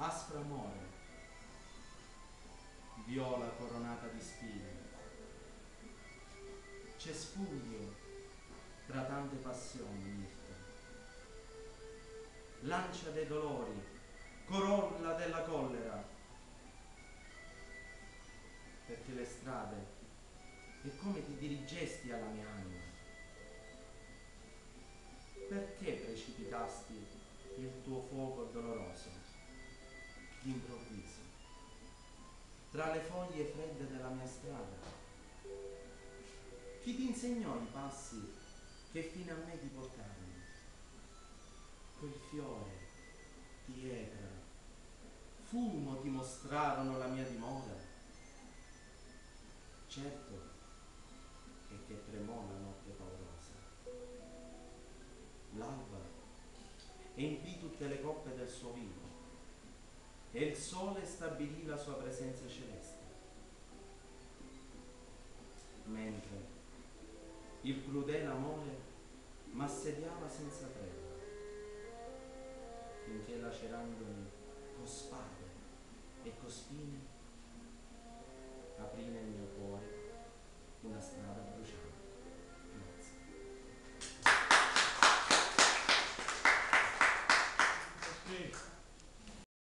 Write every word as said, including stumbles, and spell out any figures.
aspro amore, viola coronata di spine, cespuglio tra tante passioni, mirto, lancia dei dolori, corolla della collera, perché le strade è come ti dirigesti alla mia anima. Perché precipitasti il tuo fuoco doloroso, d'improvviso, tra le foglie fredde della mia strada? Chi ti insegnò i passi che fino a me ti portarono? Quel fiore, pietra, fumo ti mostrarono la mia dimora? Certo è che tremò la notte paurosa. L'alba empì tutte le coppe del suo vino e il sole stabilì la sua presenza celeste, mentre il crudele amore m'assediava senza tregua, finché lacerandomi con spade e con spine aprì nel mio cuore